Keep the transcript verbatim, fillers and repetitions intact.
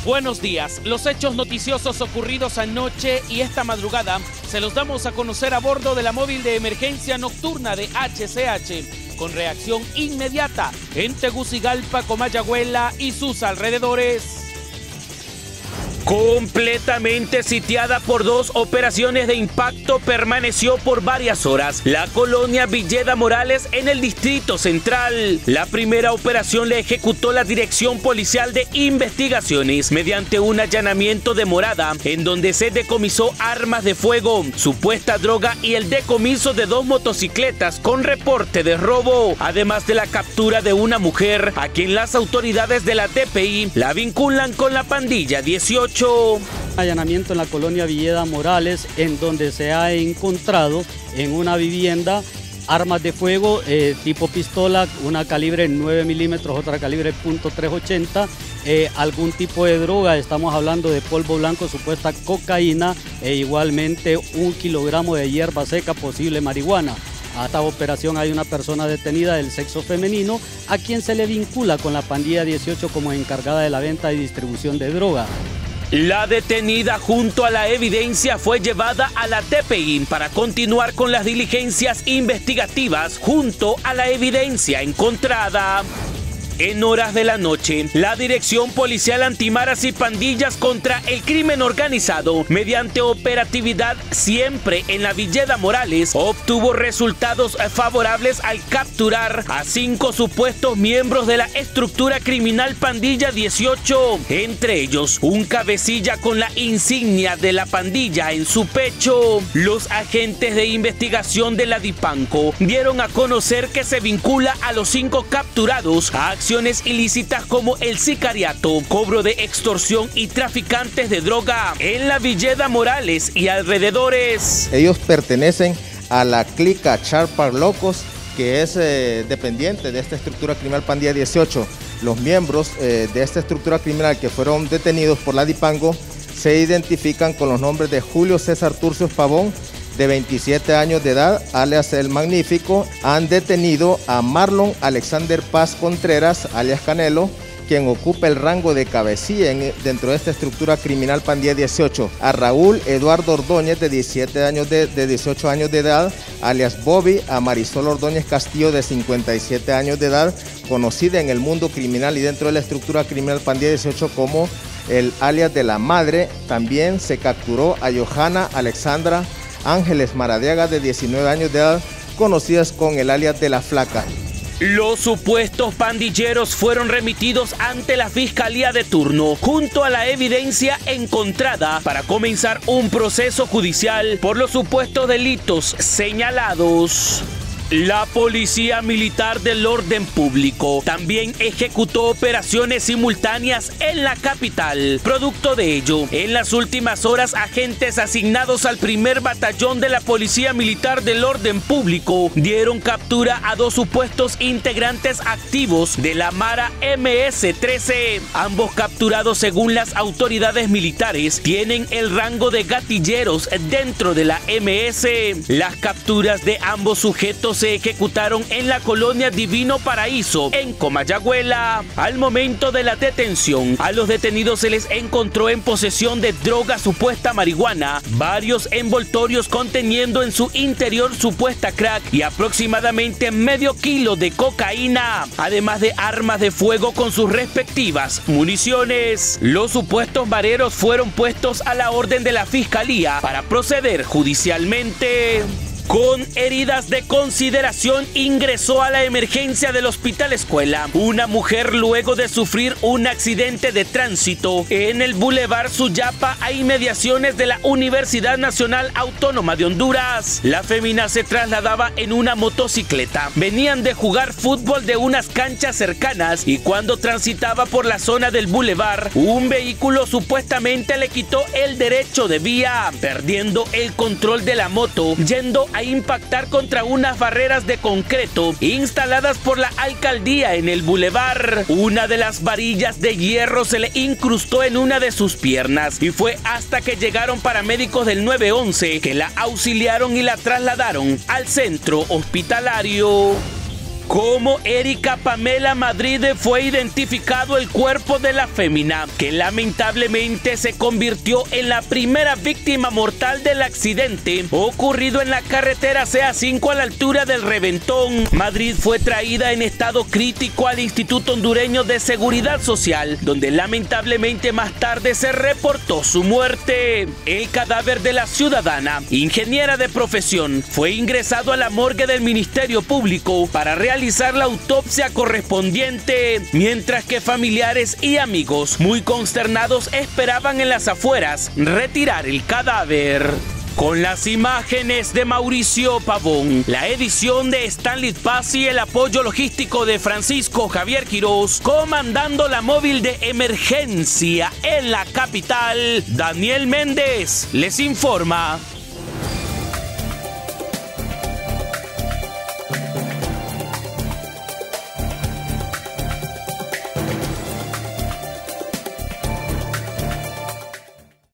Buenos días. Los hechos noticiosos ocurridos anoche y esta madrugada se los damos a conocer a bordo de la móvil de emergencia nocturna de H C H, con reacción inmediata en Tegucigalpa, Comayagüela y sus alrededores. Completamente sitiada por dos operaciones de impacto, permaneció por varias horas la colonia Villeda Morales en el Distrito Central. La primera operación la ejecutó la Dirección Policial de Investigaciones mediante un allanamiento de morada en donde se decomisó armas de fuego, supuesta droga y el decomiso de dos motocicletas con reporte de robo, además de la captura de una mujer a quien las autoridades de la D P I la vinculan con la pandilla dieciocho. Allanamiento en la colonia Villeda Morales, en donde se ha encontrado en una vivienda armas de fuego eh, tipo pistola, una calibre nueve milímetros, otra calibre punto trescientos ochenta, eh, algún tipo de droga, estamos hablando de polvo blanco, supuesta cocaína, e igualmente un kilogramo de hierba seca, posible marihuana. A esta operación hay una persona detenida del sexo femenino a quien se le vincula con la pandilla dieciocho como encargada de la venta y distribución de droga. La detenida junto a la evidencia fue llevada a la T P I para continuar con las diligencias investigativas junto a la evidencia encontrada. En horas de la noche, la Dirección Policial Antimaras y Pandillas contra el Crimen Organizado, mediante operatividad siempre en la Villeda Morales, obtuvo resultados favorables al capturar a cinco supuestos miembros de la estructura criminal Pandilla dieciocho, entre ellos un cabecilla con la insignia de la pandilla en su pecho. Los agentes de investigación de la DIPANCO dieron a conocer que se vincula a los cinco capturados a acciones ilícitas como el sicariato, cobro de extorsión y traficantes de droga en la Villeda Morales y alrededores. Ellos pertenecen a la clica Charpar Locos, que es eh, dependiente de esta estructura criminal Pandilla dieciocho. Los miembros eh, de esta estructura criminal que fueron detenidos por la DIPANCO se identifican con los nombres de Julio César Turcios Pavón, de veintisiete años de edad, alias El Magnífico. Han detenido a Marlon Alexander Paz Contreras, alias Canelo, quien ocupa el rango de cabecilla en, dentro de esta estructura criminal Pandilla dieciocho. A Raúl Eduardo Ordóñez, de diecisiete años de, de dieciocho años de edad, alias Bobby. A Marisol Ordóñez Castillo, de cincuenta y siete años de edad, conocida en el mundo criminal y dentro de la estructura criminal Pandilla dieciocho como el alias de la Madre. También se capturó a Johanna Alexandra Ángeles Maradiaga, de diecinueve años de edad, conocidas con el alias de la Flaca. Los supuestos pandilleros fueron remitidos ante la Fiscalía de turno, junto a la evidencia encontrada, para comenzar un proceso judicial por los supuestos delitos señalados. La Policía Militar del Orden Público también ejecutó operaciones simultáneas en la capital. Producto de ello, en las últimas horas, agentes asignados al primer batallón de la Policía Militar del Orden Público dieron captura a dos supuestos integrantes activos de la Mara M S trece. Ambos capturados, según las autoridades militares, tienen el rango de gatilleros dentro de la M S. Las capturas de ambos sujetos se ejecutaron en la colonia Divino Paraíso, en Comayagüela. Al momento de la detención, a los detenidos se les encontró en posesión de droga supuesta marihuana, varios envoltorios conteniendo en su interior supuesta crack y aproximadamente medio kilo de cocaína, además de armas de fuego con sus respectivas municiones. Los supuestos mareros fueron puestos a la orden de la Fiscalía para proceder judicialmente. Con heridas de consideración ingresó a la emergencia del Hospital Escuela una mujer luego de sufrir un accidente de tránsito en el Boulevard Suyapa a inmediaciones de la Universidad Nacional Autónoma de Honduras. La fémina se trasladaba en una motocicleta. Venían de jugar fútbol de unas canchas cercanas y cuando transitaba por la zona del Boulevard, un vehículo supuestamente le quitó el derecho de vía, perdiendo el control de la moto, yendo a impactar contra unas barreras de concreto instaladas por la alcaldía en el bulevar. Una de las varillas de hierro se le incrustó en una de sus piernas y fue hasta que llegaron paramédicos del nueve once que la auxiliaron y la trasladaron al centro hospitalario. Como Erika Pamela Madrid fue identificado el cuerpo de la fémina, que lamentablemente se convirtió en la primera víctima mortal del accidente ocurrido en la carretera C A cinco a la altura del Reventón. Madrid fue traída en estado crítico al Instituto Hondureño de Seguridad Social, donde lamentablemente más tarde se reportó su muerte. El cadáver de la ciudadana, ingeniera de profesión, fue ingresado a la morgue del Ministerio Público para realizar realizar la autopsia correspondiente, mientras que familiares y amigos muy consternados esperaban en las afueras retirar el cadáver. Con las imágenes de Mauricio Pavón, la edición de Stanley Paz y el apoyo logístico de Francisco Javier Quiroz, comandando la móvil de emergencia en la capital, Daniel Méndez les informa.